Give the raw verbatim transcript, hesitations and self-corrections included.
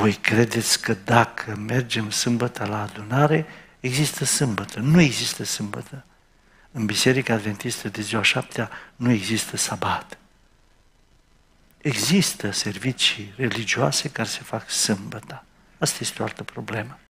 voi credeți că dacă mergem sâmbătă la adunare, există sâmbătă. Nu există sâmbătă. În Biserica Adventistă de ziua șaptea nu există sabat. Există servicii religioase care se fac sâmbătă. Asta este o altă problemă.